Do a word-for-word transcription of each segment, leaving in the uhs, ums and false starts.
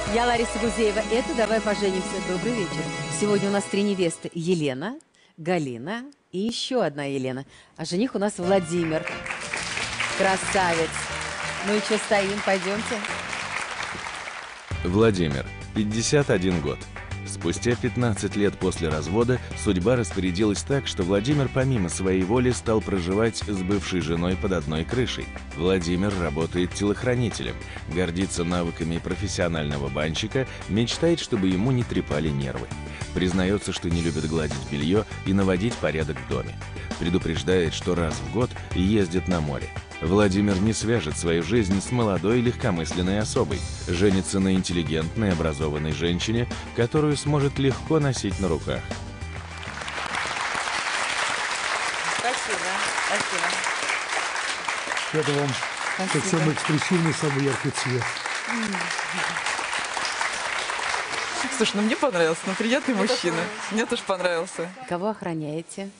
Я Лариса Гузеева. Это «Давай поженимся». Добрый вечер. Сегодня у нас три невесты. Елена, Галина и еще одна Елена. А жених у нас Владимир. Красавец. Ну и что стоим? Пойдемте. Владимир, пятьдесят один год. Спустя пятнадцать лет после развода судьба распорядилась так, что Владимир помимо своей воли стал проживать с бывшей женой под одной крышей. Владимир работает телохранителем, гордится навыками профессионального банщика, мечтает, чтобы ему не трепали нервы. Признается, что не любит гладить белье и наводить порядок в доме. Предупреждает, что раз в год ездит на море. Владимир не свяжет свою жизнь с молодой легкомысленной особой. Женится на интеллигентной, образованной женщине, которую сможет легко носить на руках. Спасибо. Спасибо. Это вам Спасибо. как самый экспрессивный, самый яркий цвет. Слушай, ну мне понравился, ну приятный мужчина. Мне тоже понравился. Кого охраняете?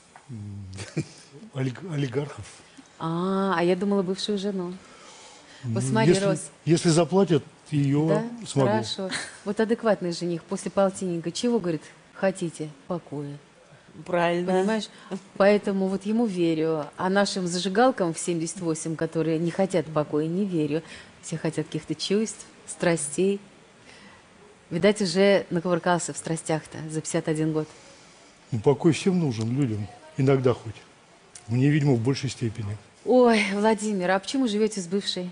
Олиг- олигархов. А, а я думала бывшую жену. Посмотри, если, Рос. если заплатят, ее Да? смогу. Хорошо. Вот адекватный жених после полтинника чего, говорит, хотите? Покоя. Правильно. Понимаешь? Поэтому вот ему верю. А нашим зажигалкам в семьдесят восемь, которые не хотят покоя, не верю. Все хотят каких-то чувств, страстей. Видать, уже накувыркался в страстях-то за пятьдесят один год. Ну, покой всем нужен, людям. Иногда хоть. Мне, видимо, в большей степени. Ой, Владимир, а почему живете с бывшей?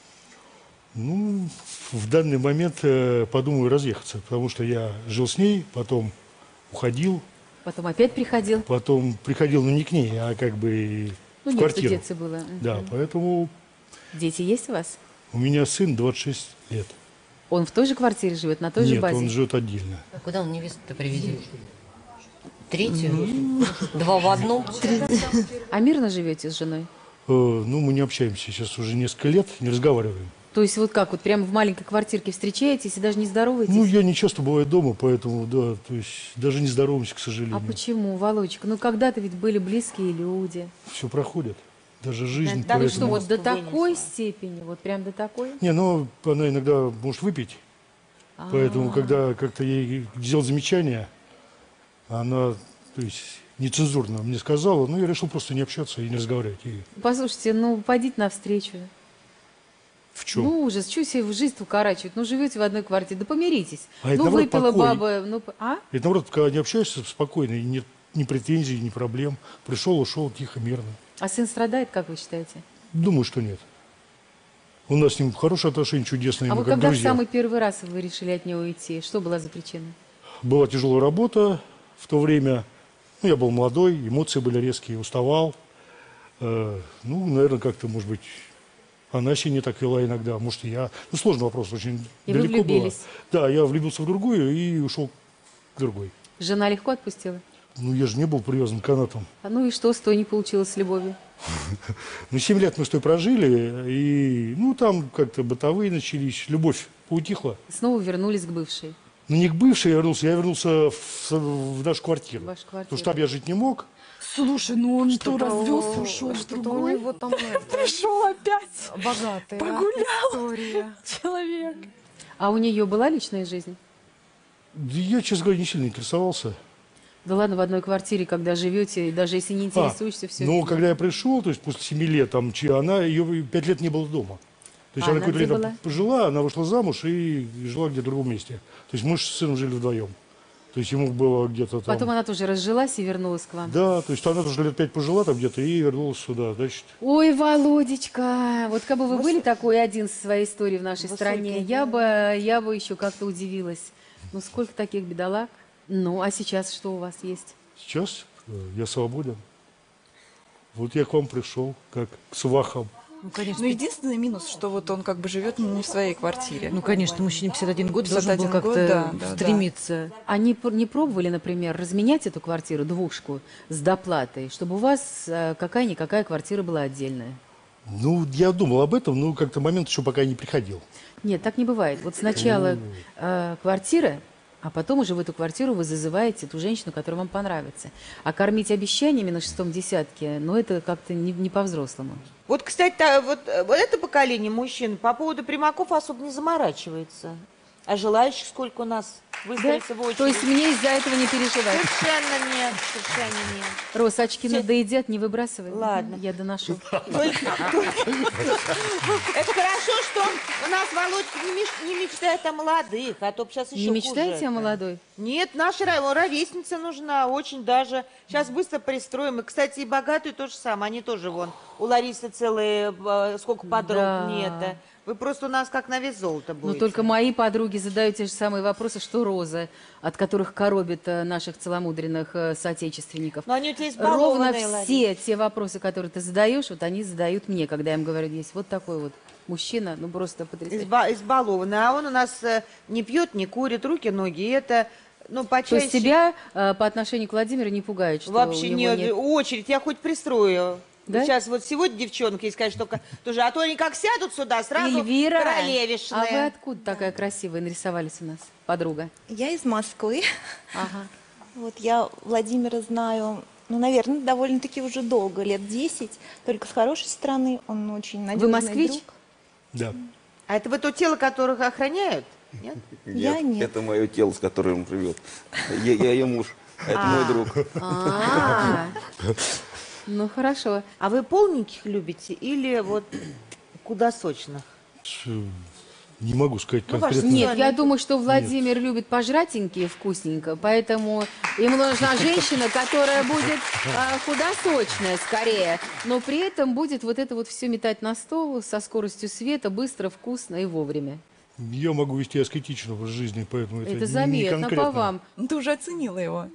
Ну, в данный момент э, подумаю разъехаться, потому что я жил с ней, потом уходил, Потом опять приходил? потом приходил, ну, не к ней, а как бы Ну, в нет, квартиру. детство было. Да, Мгм. поэтому Дети есть у вас? у меня сын двадцать шесть лет. Он в той же квартире живет, на той же Нет, базе? он живет отдельно. А куда он невесту-то приведет? Третью? Два в одном? А мирно живете с женой? Э, ну, мы не общаемся сейчас уже несколько лет, не разговариваем. То есть вот как, вот прямо в маленькой квартирке встречаетесь и даже не здороваетесь? Ну, я не часто бываю дома, поэтому, да, то есть даже не здороваемся, к сожалению. А почему, Володечка? Ну когда-то ведь были близкие люди. Все проходит, даже жизнь. Да, ну поэтому... что, вот до такой степени, вот прям до такой? Не, ну, она иногда может выпить, А. поэтому, когда как-то ей сделал замечание, она, то есть, нецензурно мне сказала, ну, я решил просто не общаться и не разговаривать. И Послушайте, ну пойдите навстречу. в чем? Ну ужас, что себе в жизнь укорачивать? Ну живете в одной квартире, да помиритесь. А это, ну наоборот, выпила покой. баба, ну... п- А? Это, наоборот, когда не общаешься спокойно, и нет ни претензий, ни проблем. Пришел, ушел, тихо, мирно. А сын страдает, как вы считаете? Думаю, что нет. У нас с ним хорошие отношения, чудесные, А мы вы как когда в друзья. самый первый раз вы решили от него уйти? Что была за причина? Была тяжелая работа в то время. Ну, я был молодой, эмоции были резкие, уставал. Э, ну, наверное, как-то, может быть, она себя не так вела иногда, может, и я. Ну, сложный вопрос, очень И вы далеко было. влюбились? Да, я влюбился в другую и ушел к другой. Жена легко отпустила? Ну, я же не был привязан канатом. А ну и что с той не получилось с любовью? Ну, семь лет мы с той прожили, и, ну, там как-то бытовые начались, любовь поутихла. Снова вернулись к бывшей. Ну, не к бывшей я вернулся, я вернулся в, в нашу квартиру. В вашу квартиру. Потому что там я жить не мог. Слушай, ну он что, развелся, ушел в Что-то у другой? него там это, Пришел опять. богатая Погулял. история. Человек. А у нее была личная жизнь? Да я, честно говоря, не сильно интересовался. Да ладно, в одной квартире, когда живете, и даже если не интересуешься, все. Ну, когда я пришел, то есть после семи лет, там, чи- она, ее пять лет не было дома. То есть А она она какое-то где время была? пожила, она вышла замуж и жила где-то в другом месте. То есть мы с сыном жили вдвоем. То есть ему было где-то там... Потом она тоже разжилась и вернулась к вам. Да, то есть она тоже лет пять пожила там где-то и вернулась сюда. Значит, Ой, Володечка, вот как бы вы были такой один со своей историей в нашей стране, я бы, я бы еще как-то удивилась. Ну, сколько таких бедолаг? Ну, а сейчас что у вас есть? сейчас э, я свободен. Вот я к вам пришел, как к свахам. Ну, конечно, Ну, единственный минус, что вот он как бы живет не в своей квартире. ну, конечно, мужчине пятьдесят один год пятьдесят должен был один год, как-то да, да, да. стремиться. А не, пр- не пробовали, например, разменять эту квартиру, двушку, с доплатой, чтобы у вас э, какая-никакая квартира была отдельная? Ну, я думал об этом, но как-то момент еще пока не приходил. Нет, так не бывает. Вот сначала э, квартира, а потом уже в эту квартиру вы зазываете ту женщину, которая вам понравится. А кормить обещаниями на шестом десятке, ну это как-то не, не по-взрослому. Вот, кстати, та- вот, э, вот это поколение мужчин по поводу примаков особо не заморачивается. А желающих сколько у нас Да? выстроиться в очередь? То есть мне из-за этого не переживать. Совершенно нет, совершенно нет. Рос, очки Все- надоедят, не выбрасывай. Ладно. Я доношу. Это хорошо, что у нас Володька не, меш- не мечтает о молодых, а то б сейчас еще Не мечтаете хуже о это. молодой? Нет, наша ро- ровесница нужна, очень даже. Сейчас быстро пристроим. И, кстати, и богатые то же самое. Они тоже вон. У Ларисы целые, э, сколько подруг Да. нет. Вы просто у нас как на вес золота Но будете. только мои подруги задают те же самые вопросы, что Роза, от которых коробит э, наших целомудренных э, соотечественников. Но они у тебя Ровно избалованные, Лариса. все те вопросы, которые ты задаешь, вот они задают мне, когда я им говорю, есть вот такой вот мужчина, ну просто потрясающий. Изба- избалованный. А он у нас э, не пьет, не курит, руки, ноги. И это, ну, То почаще... есть тебя э, по отношению к Владимиру не пугает, что Вообще у него не нет... очередь, я хоть пристрою. Да? Сейчас вот сегодня девчонки, если сказать, только тоже, а то они как сядут сюда, сразу Эльвира, королевишные. а вы откуда такая красивая нарисовались у нас, подруга? Я из Москвы. Ага. Вот я Владимира знаю, ну, наверное, довольно-таки уже долго, лет десять, только с хорошей стороны. Он очень надежный москвич? друг. Да. А это вы то тело, которых охраняют? Нет? Я нет. Это мое тело, с которым он живет. Я, я ее муж, а это мой друг. А, ну хорошо. А вы полненьких любите или вот куда сочных? С- Не могу сказать Ну, ваш конкретно. Нет, я думаю, что Владимир любит пожратенькие вкусненько, поэтому ему нужна женщина, которая будет а, худосочная скорее, но при этом будет вот это вот все метать на стол со скоростью света, быстро, вкусно и вовремя. Я могу вести аскетичную образ жизни, поэтому это, Это не заметно конкретно. по вам. Ну, ты уже оценила его.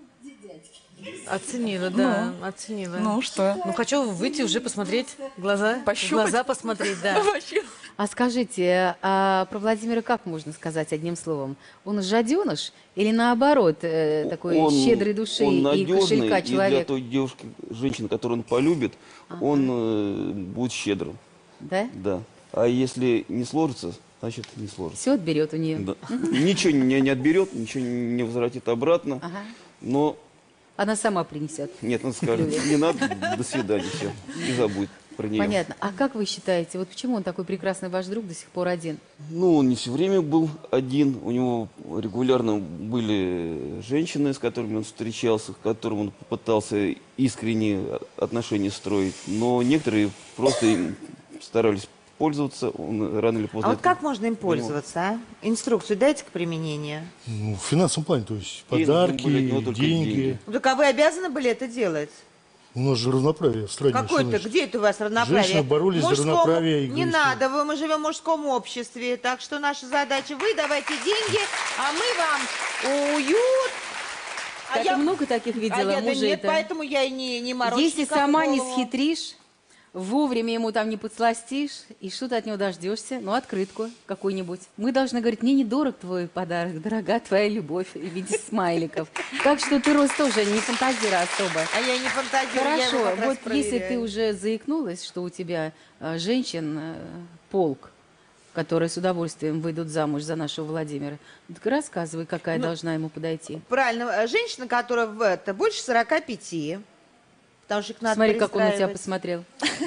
Оценила, да, оценила. Ну, что? Ну, хочу выйти уже посмотреть, глаза, в Пощупать? глаза посмотреть, да. Вообще. А скажите, а про Владимира как можно сказать одним словом? Он жаденыш или наоборот э, такой Он- щедрой души он и надежный, кошелька и для человек? той девушки, женщины, которую он полюбит, он э, будет щедрым. Да? Да. А если не сложится, значит не сложится. Все отберет у нее. Да. Ничего не, не отберет, ничего не возвратит обратно. Ага. Но Она сама принесет. нет, он скажет, не надо, до свидания, все. И забудет про нее. Понятно. А как вы считаете, вот почему он такой прекрасный ваш друг до сих пор один? Ну, он не все время был один. У него регулярно были женщины, с которыми он встречался, к которым он пытался искренние отношения строить. Но некоторые просто им старались пользоваться. Он рано или поздно... А вот это как можно им понимал. пользоваться, а? Инструкцию дайте к применению. Ну, в финансовом плане, то есть И, подарки, тем более, от него только деньги. деньги. Ну, так а вы обязаны были это делать? У нас же равноправие в стране. Какое-то, что значит? где это у вас равноправие? Женщины боролись за Мужскому- равноправие и Не говорили, надо, вы, мы живем в мужском обществе, так что наша задача, вы давайте деньги, а мы вам уют. А Так я- много таких а видела я, да нет, мужей-то. поэтому я и не, не морочу Если никому сама не голову. схитришь, вовремя ему там не подсластишь, и что ты от него дождешься? Ну, открытку какую-нибудь. Мы должны говорить, мне недорог твой подарок, дорога твоя любовь в виде смайликов. Так что ты, Рос, тоже не фантазируй особо. А я не фантазирую, я его Хорошо, как раз вот если ты проверяю. уже заикнулась, что у тебя э, женщин э, полк, которые с удовольствием выйдут замуж за нашего Владимира, так рассказывай, какая Ну, должна ему подойти. Правильно, э, женщина, которая в это, больше сорока пяти, потому что их надо Смотри, как он на тебя пристраивать. посмотрел.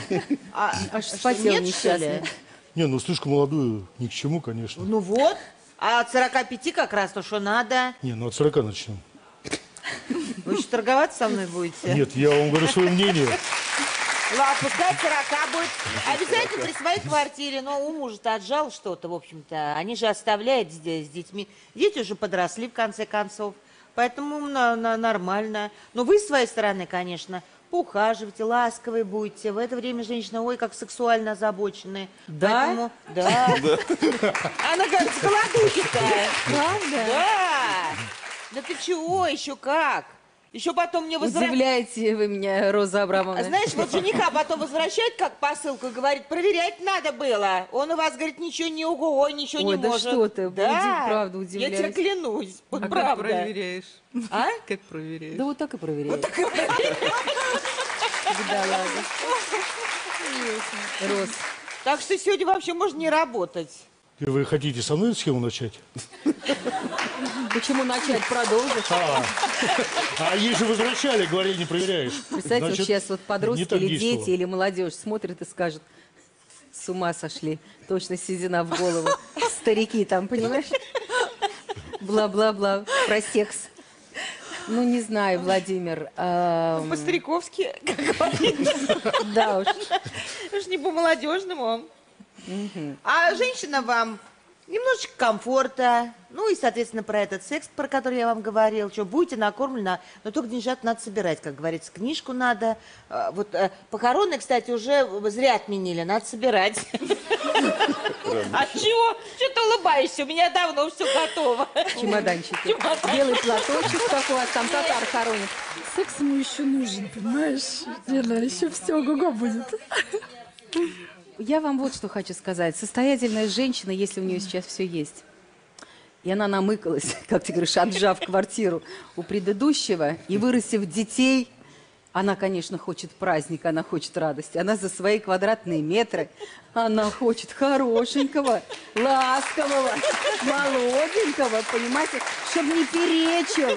А, Аж что, вспотел нет, что несчастный. ли? Не, ну слишком молодую ни к чему, конечно. Ну вот, а от сорока пяти как раз то, что надо. Не, ну от сорока начнем. Вы еще торговаться со мной будете? Нет, я вам говорю свое мнение. Ладно, пускай от сорока будет. Обязательно при своей квартире. Но у мужа-то отжал что-то, в общем-то. Они же оставляют здесь с детьми. Дети уже подросли, в конце концов. Поэтому на- на- нормально. Но вы, с своей стороны, конечно, поухаживайте, ласковые будете. В это время женщина, ой, как сексуально озабоченные. Да? Поэтому, да. Она говорит, с голодухи-то. Правда? Да. Да ты чего, еще как? Еще потом мне возвращают. Удивляете вы меня, Роза Абрамовна. А знаешь, вот жениха потом возвращает как посылку и говорит, проверять надо было. Он у вас, говорит, ничего не ого, ничего Ой, не да может. что ты, да, уди- правда я удивляюсь. тебе клянусь, вот А как правда. проверяешь? А? Как проверяешь? Да вот так и проверяю. Да ладно. Рос, Так что сегодня вообще можно не работать. И вы хотите со мной эту схему начать? почему начать продолжишь? А, а ей же возвращали, говорили, не проверяешь. Представьте, вот Значит, сейчас вот подростки не так или действовало. дети, или молодежь смотрят и скажут, с ума сошли, точно седина в голову. Старики там, понимаешь? Бла-бла-бла. Про секс. Ну, не знаю, Владимир. эм, По-стариковски, как говорится. Да уж. Уж не по-молодежному. А женщина вам немножечко комфорта, ну и, соответственно, про этот секс, про который я вам говорил, что будете накормлены, но только деньжат надо собирать, как говорится, книжку надо. А, Вот э, похоронные, кстати, уже зря отменили, надо собирать. А чего? Что ты улыбаешься? У меня давно все готово. Чемоданчики. Белый платочек, как у вас там татар хоронит. Секс ему еще нужен, понимаешь? Лена, еще все, ого-го будет. Я вам вот что хочу сказать. Состоятельная женщина, если у нее сейчас все есть, и она намыкалась, как ты говоришь, отжав квартиру у предыдущего и вырастив детей, она, конечно, хочет праздника, она хочет радости. Она за свои квадратные метры, она хочет хорошенького, ласкового, молоденького, понимаете, чтобы не перечил.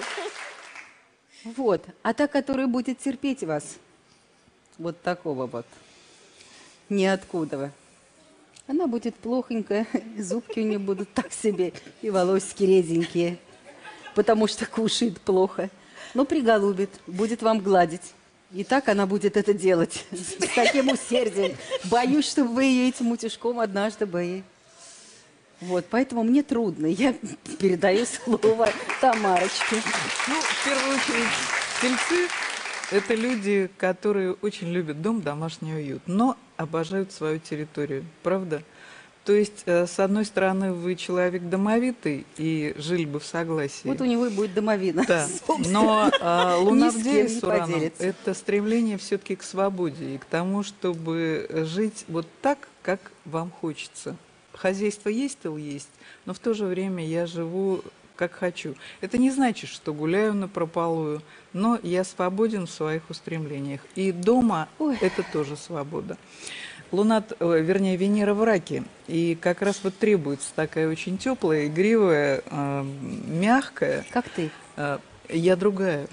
Вот. А та, которая будет терпеть вас, вот такого вот, ниоткуда. Она будет плохонькая, зубки у нее будут так себе, и волосики реденькие, потому что кушает плохо. Но приголубит, будет вам гладить. И так она будет это делать, с таким усердием. Боюсь, чтобы вы ее этим утюжком однажды бы... Вот, поэтому мне трудно. Я передаю слово Тамарочке. Ну, в первую очередь, тельцы – это люди, которые очень любят дом, домашний уют, но обожают свою территорию, правда? То есть, э, с одной стороны, вы человек домовитый и жили бы в согласии. Вот у него и будет домовина. Да. Но э, Луна в Ни с Деве кем не с Ураном поделится. – это стремление все-таки к свободе и к тому, чтобы жить вот так, как вам хочется. Хозяйство есть, тыл есть, но в то же время я живу как хочу. Это не значит, что гуляю напропалую, но я свободен в своих устремлениях. И дома Ой. это тоже свобода. Луна, вернее, Венера в Раке. И как раз вот требуется такая очень теплая, игривая, э, мягкая. Как ты? Э, я другая.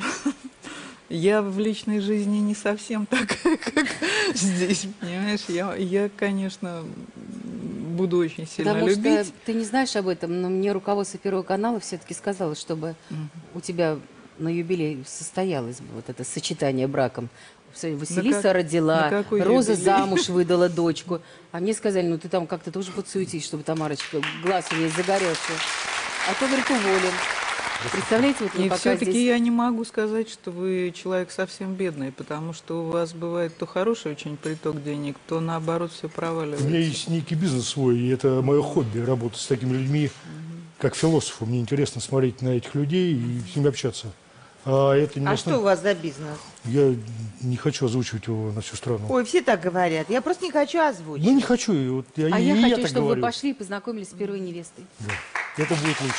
Я в личной жизни не совсем такая, как здесь, понимаешь? Я, я, конечно, буду очень сильно Потому любить. что ты не знаешь об этом, но мне руководство Первого канала все-таки сказало, чтобы угу. у тебя на юбилей состоялось бы вот это сочетание браком. Василиса как, родила, Роза юбилей? Замуж выдала дочку. А мне сказали, ну ты там как-то тоже подсуетись, чтобы Тамарочка, глаз у нее загорелся. А то, говорит, уволен. Представляете, вот и все-таки здесь... я не могу сказать, что вы человек совсем бедный, потому что у вас бывает то хороший очень приток денег, то наоборот все проваливается. У меня есть некий бизнес свой, и это мое хобби, работать с такими людьми, угу. как философу. Мне интересно смотреть на этих людей и с ними общаться. А, это не а основ... что у вас за бизнес? Я не хочу озвучивать его на всю страну. Ой, все так говорят. Я просто не хочу озвучить. Ну, не хочу. И вот я, а и я и хочу, я чтобы говорю. вы пошли и познакомились с первой невестой. Да. Это будет лучше.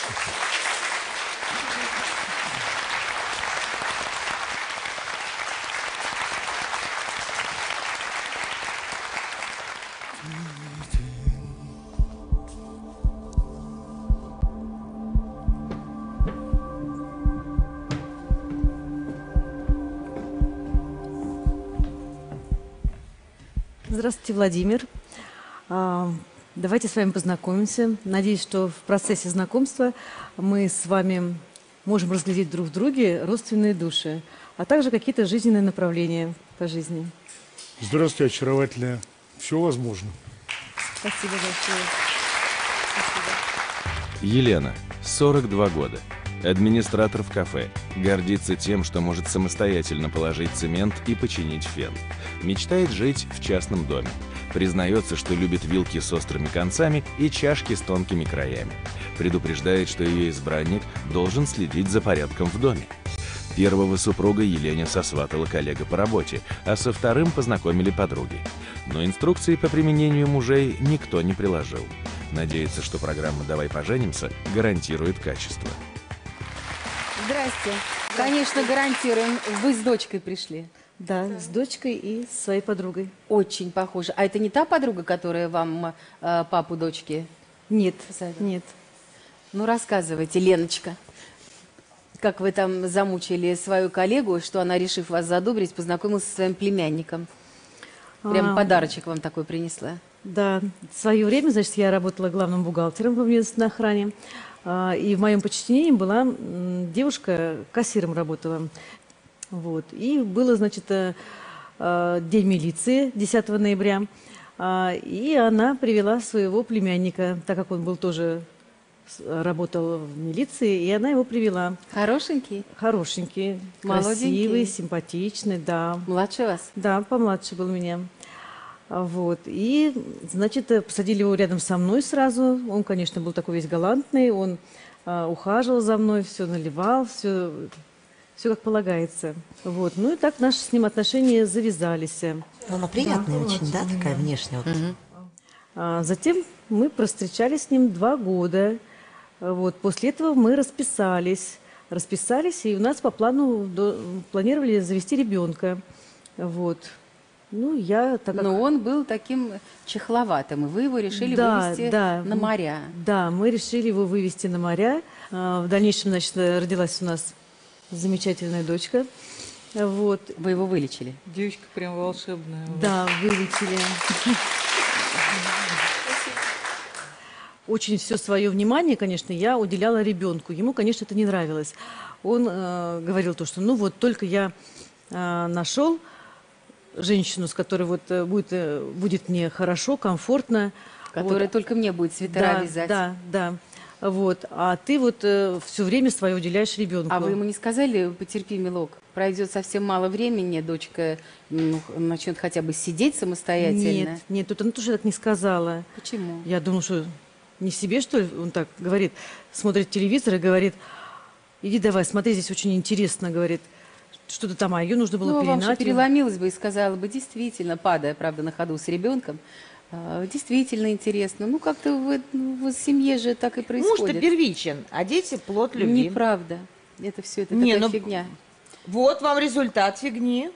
Здравствуйте, Владимир. А, давайте с вами познакомимся. Надеюсь, что в процессе знакомства мы с вами можем разглядеть друг в друге родственные души, а также какие-то жизненные направления по жизни. Здравствуйте, очаровательная. Все возможно. Спасибо большое. Спасибо. Елена, сорок два года. Администратор в кафе. Гордится тем, что может самостоятельно положить цемент и починить фен. Мечтает жить в частном доме. Признается, что любит вилки с острыми концами и чашки с тонкими краями. Предупреждает, что ее избранник должен следить за порядком в доме. Первого супруга Елене сосватала коллега по работе, а со вторым познакомили подруги. Но инструкции по применению мужей никто не приложил. Надеется, что программа «Давай поженимся» гарантирует качество. Здрасте. Конечно, гарантируем. Вы с дочкой пришли? Да, с дочкой и с своей подругой. Очень похоже. А это не та подруга, которая вам э, папу дочки? Нет, писали? Нет. Ну, рассказывайте, Леночка. Как вы там замучили свою коллегу, что она, решив вас задобрить, познакомилась со своим племянником? Прям а, подарочек вам такой принесла. Да, в свое время, значит, я работала главным бухгалтером в общественной охране. А, И в моем подчинении была м, девушка, кассиром работала. Вот. И было, значит, э, э, День милиции десятого ноября. А, И она привела своего племянника, так как он был тоже с- работал в милиции, и она его привела. Хорошенький? Хорошенький, Молоденький? красивый, симпатичный, да. Младше вас? Да, помладше был меня. А, Вот. И, значит, э, посадили его рядом со мной сразу. Он, конечно, был такой весь галантный, он а, ухаживал за мной, все наливал, все, все как полагается. Вот. Ну и так наши с ним отношения завязались. Ну, она приятная очень, да, такая внешне. Вот. А затем мы простречались с ним два года. Вот. После этого мы расписались. Расписались, и у нас по плану до- планировали завести ребенка. Вот. Ну, я так как... Но он был таким чехловатым, и вы его решили Да, вывести да. на моря. Да, мы решили его вывести на моря. А, В дальнейшем, значит, родилась у нас замечательная дочка. Вот. Вы его вылечили? Девочка прям волшебная. Да, вылечили. Очень все свое внимание, конечно, я уделяла ребенку. Ему, конечно, это не нравилось. Он э, говорил то, что ну вот только я э, нашел женщину, с которой вот э, будет, э, будет мне хорошо, комфортно. Которая Вот. только мне будет свитера Да, вязать. да, да. Вот. А ты вот все время свое уделяешь ребенку. А вы ему не сказали, потерпи, милок, пройдет совсем мало времени, дочка ну, начнет хотя бы сидеть самостоятельно? Нет, нет, тут она тоже так не сказала. Почему? Я думала, что не себе, что ли, он так говорит, смотрит телевизор и говорит, иди давай, смотри, здесь очень интересно, говорит, что-то там, а ее нужно было Ну, вам же пеленать. переломилась бы и сказала бы, действительно, падая, правда, на ходу с ребенком, а, действительно интересно. Ну, как-то в, в семье же так и происходит. Муж-то первичен, а дети плод любви. Неправда. Это все, это Не, такая ну, фигня. Вот вам результат фигни.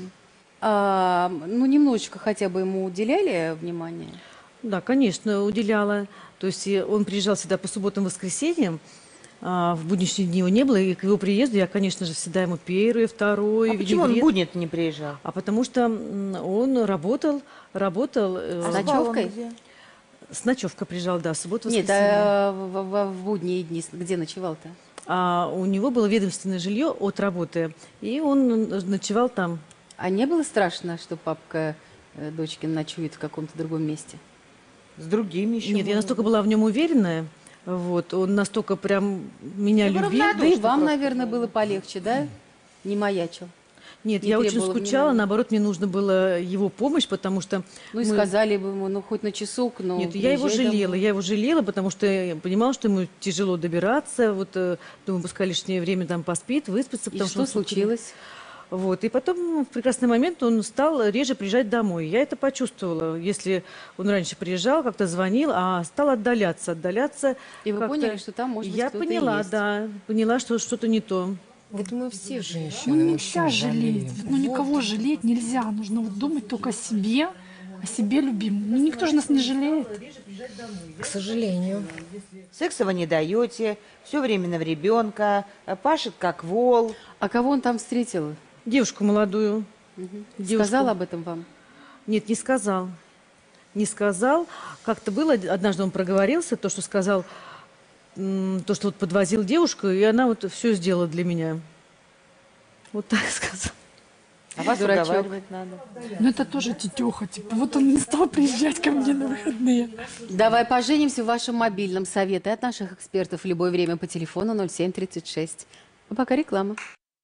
А, ну, немножечко хотя бы ему уделяли внимание? Да, конечно, уделяла. То есть э, он приезжал всегда по субботам, воскресеньям, а в будничные дни его не было, и к его приезду я, конечно же, всегда ему первый, второй. А почему он в винегрет. будни не приезжал? А потому что м, он работал, работал... э, С ночевкой? С ночевкой приезжал, да, субботу, Нет, воскресенье. а в, в- в будние дни где ночевал-то? А у него было ведомственное жилье от работы, и он ночевал там. А не было страшно, что папка э, дочкин ночует в каком-то другом месте? С другими еще. Нет, я настолько была в нем уверенная, вот, он настолько прям меня Ну, любил. да и вам, наверное, было полегче, да? Не маячил. Нет, Не я очень требовал скучала, внимания. наоборот, мне нужно было его помощь, потому что... Ну и мы- сказали бы ему, ну хоть на часок, но Нет, я его приезжай жалела, домой. я его жалела, потому что я понимала, что ему тяжело добираться, вот, э, думаю, пускай лишнее время там поспит, выспится. И потому что он случилось? Вот, и потом в прекрасный момент он стал реже приезжать домой. Я это почувствовала. Если он раньше приезжал, как-то звонил, а стал отдаляться, отдаляться. И вы как-то. поняли, что там, может быть, Я кто-то поняла, есть. да, поняла, что что-то не то. Это мы все женщины. Ну мужчин нельзя жалеть, жалеем. ну никого жалеть нельзя, нужно вот думать только о себе, о себе любимом. Ну никто же нас не жалеет. К сожалению. Секса вы не даете, все время в ребенка, пашет как вол. А кого он там встретил? Девушку молодую. Девушку. Сказал об этом вам? Нет, не сказал. Не сказал. Как-то было, однажды он проговорился, то, что сказал, м, то, что вот подвозил девушку, и она вот все сделала для меня. Вот так сказал. А вас Дурачок. уговаривать надо. Но это тоже тетеха, типа, вот он не стал приезжать ко мне на выходные. Давай поженимся в вашем мобильном. Советы от наших экспертов в любое время по телефону ноль семь тридцать шесть. А пока реклама.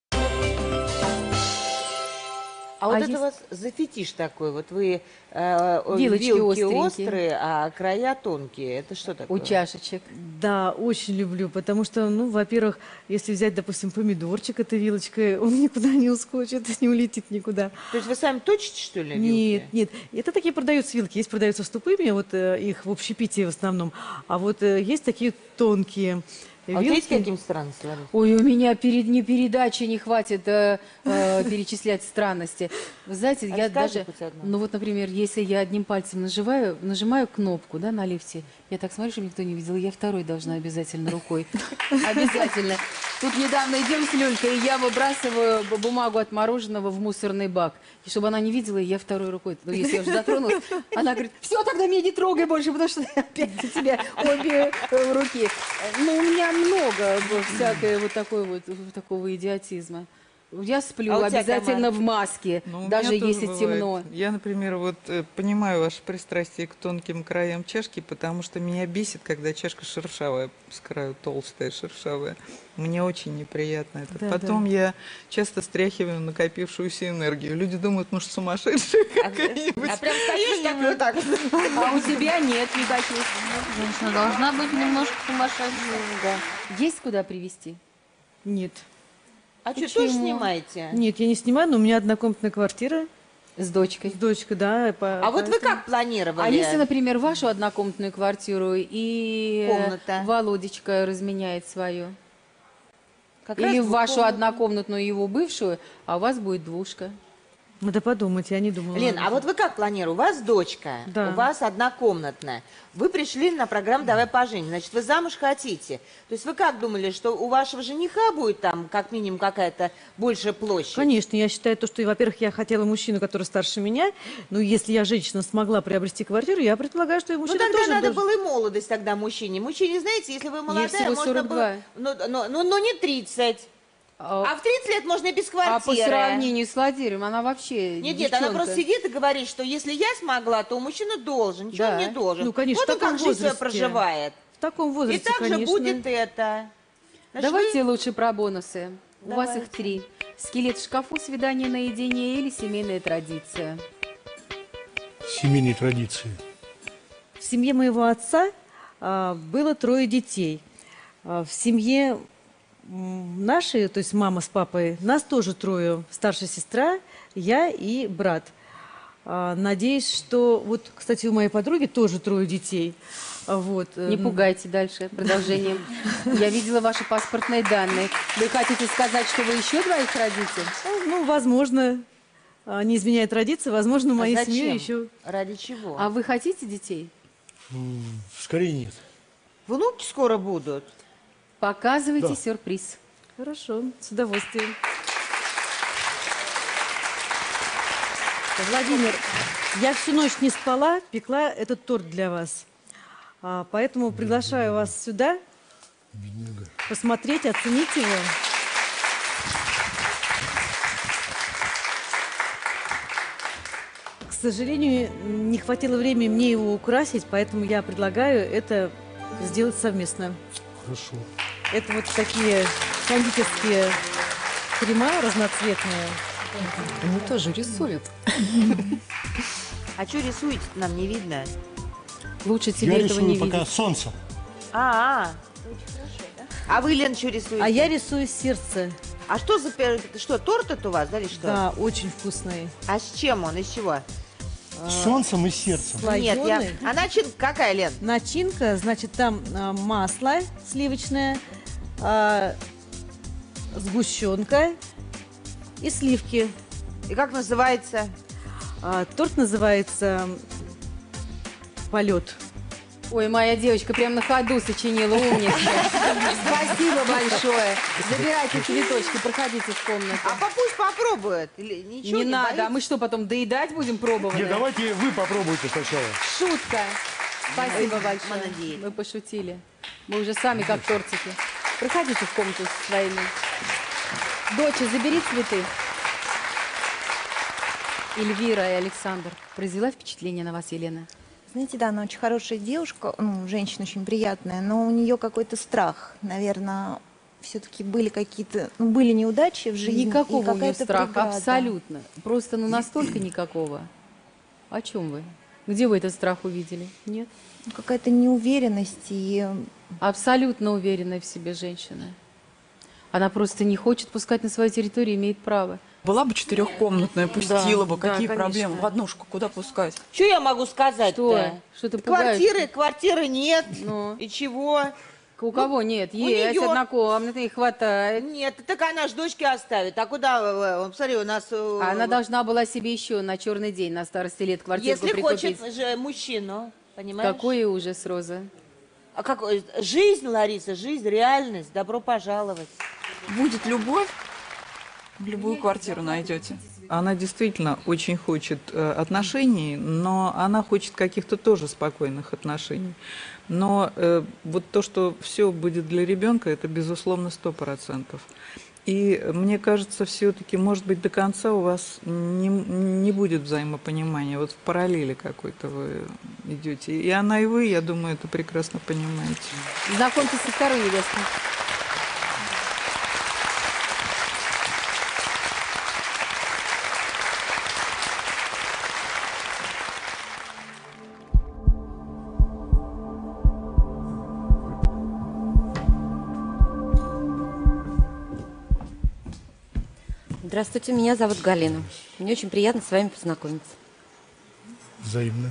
А, А вот есть- это у вас за фетиш такой, вот вы э, Вилочки вилки остренькие. острые, а края тонкие. Это что такое? У чашечек. Да, очень люблю, потому что, ну, во-первых, если взять, допустим, помидорчик этой вилочкой, он никуда не ускочит, не улетит никуда. То есть вы сами точите, что ли, вилки? Нет, нет, это такие продаются вилки. Есть продаются с тупыми, вот э, их в общепите в основном, а вот э, есть такие тонкие А вот вилки. есть каким странным словом? Ой, у меня перед не передачи не хватит э, э, перечислять странности. Вы знаете, я Расскажи даже, хоть одну. ну вот, например, если я одним пальцем нажимаю, нажимаю кнопку, да, на лифте, я так смотрю, что никто не видел, я второй должна обязательно рукой, обязательно. Тут недавно идем с Люлькой, и я выбрасываю б- бумагу от мороженого в мусорный бак. И чтобы она не видела, я второй рукой, ну, если я уже затронулась, она говорит, все, тогда меня не трогай больше, потому что опять у тебя обе э, руки. Ну, у меня много всякой вот такой вот, такого идиотизма. Я сплю А у тебя, обязательно Тамара? в маске, Ну, у даже меня тоже если бывает. темно. Я, например, вот э, понимаю ваше пристрастие к тонким краям чашки, потому что меня бесит, когда чашка шершавая, с краю толстая, шершавая. Мне очень неприятно это. Да, Потом да. я часто стряхиваю накопившуюся энергию. Люди думают, может, сумасшедшая какая-нибудь. А прям стоишь так вот так. А у тебя нет никаких. Женщина должна быть немножко сумасшедшей. Да. Есть куда привезти? Нет. А что, тоже снимаете? Нет, я не снимаю, но у меня однокомнатная квартира. С дочкой? С дочкой, да. по- А вот вы поэтому- как планировали? А если, например, вашу однокомнатную квартиру и Комната. Володечка разменяет свою? Как Или раз в вашу двухкомнатную. однокомнатную его бывшую, а у вас будет двушка? Надо подумать, я не думала. Лен, а вот вы как планировали? У вас дочка, Да. у вас однокомнатная. Вы пришли на программу «Давай поженимся». Значит, вы замуж хотите. То есть вы как думали, что у вашего жениха будет там как минимум какая-то большая площадь? Конечно, я считаю, то, что, во-первых, я хотела мужчину, который старше меня. Но если я, женщина, смогла приобрести квартиру, я предполагаю, что и Ну мужчина тогда тоже надо должен- было и молодость тогда мужчине. Мужчине, знаете, если вы молодая, всего можно сорок два. было... Ну, ну, ну, ну, не тридцать. А в тридцать лет можно и без квартиры. А по сравнению с Владимиром, она вообще Нет, нет, она девчонка. просто сидит и говорит, что если я смогла, то мужчина должен. Ничего Да. он не должен. Ну, конечно, вот в он таком как жизнь свою возрасте. проживает. В таком И возрасте, так же конечно. будет это. Значит, Давайте лучше про бонусы. У вас Давайте. их три. Скелет в шкафу, свидание наедине или семейная традиция? Семейные традиции. В семье моего отца а, было трое детей. А, в семье м, нашей, то есть мама с папой, нас тоже трое. Старшая сестра, я и брат. А, надеюсь, что... Вот, кстати, у моей подруги тоже трое детей. А, Вот. Не эм, пугайте дальше продолжением. Я видела ваши паспортные данные. Вы хотите сказать, что вы еще двоих родите? Ну, возможно, а, не изменяет традиции, возможно, в А моей зачем? семье еще... Ради чего? А вы хотите детей? М, Скорее нет. Внуки скоро будут. Показывайте Да. сюрприз. Хорошо, с удовольствием. Владимир, я всю ночь не спала, пекла этот торт для вас. А, поэтому приглашаю вас сюда посмотреть, оценить его. К сожалению, не хватило времени мне его украсить, поэтому я предлагаю это сделать совместно. Хорошо. Это вот такие кондитерские крема разноцветные. Они тоже рисуют. А что рисуете? Нам не видно. Лучше тебе Я этого рисую не пока видеть. солнце. А, а вы, Лен, что рисуете? А я рисую сердце. А что за пер- это что, торт это у вас, да, или что? Да, очень вкусный. А с чем он, из чего? С солнцем и сердцем. Нет, я... Слоеный. А начинка какая, Лен? Начинка, значит, там а, масло сливочное, а, сгущенка и сливки. И как называется? А, торт называется «Полет». Ой, моя девочка прям на ходу сочинила, умница. Спасибо большое. Забирайте цветочки, проходите в комнату. А папусь попробует. Или ничего Не не, надо, а боится? мы что, потом доедать будем пробовать? Нет, давайте вы попробуйте сначала. Шутка. Спасибо большое. Монадеяльно. Вы пошутили. Мы уже сами как тортики. Проходите в комнату с своими. Доча, забери цветы. Эльвира и Александр. Произвела впечатление на вас, Елена? Знаете, да, она очень хорошая девушка, ну, женщина очень приятная, но у нее какой-то страх. Наверное, все-таки были какие-то, ну, были неудачи в жизни. и Никакого у нее какая-то страха, преграда. абсолютно. Просто ну настолько никакого. О чем вы? Где вы этот страх увидели? Нет? Ну, какая-то неуверенность и... Абсолютно уверенная в себе женщина. Она просто не хочет пускать на свою территорию, имеет право. Была бы четырехкомнатная, пустила бы. да, Какие конечно. проблемы? В однушку куда пускать? Что я могу сказать-то? Что? Что ты пугаешь? Квартиры, квартиры нет. Ну. И чего? У кого нет? у Есть неё. однокомнатной, хватает. Нет, так она ж дочке оставит. А куда? э, Посмотри, у нас... э, А она должна была себе еще на черный день, на старости лет квартирку Если прикупить. хочет же мужчину, понимаешь? Какой ужас, Роза. А как... Жизнь, Лариса, жизнь, реальность. Добро пожаловать. будет любовь, в любую квартиру найдете. Она действительно очень хочет э, отношений, но она хочет каких-то тоже спокойных отношений. Но э, вот то, что все будет для ребенка, это, безусловно, сто процентов. И мне кажется, все-таки, может быть, до конца у вас не, не будет взаимопонимания. Вот в параллели какой-то вы идете. И она, и вы, я думаю, это прекрасно понимаете. Знакомьтесь со второй невестой. Здравствуйте, меня зовут Галина. Мне очень приятно с вами познакомиться. Взаимно.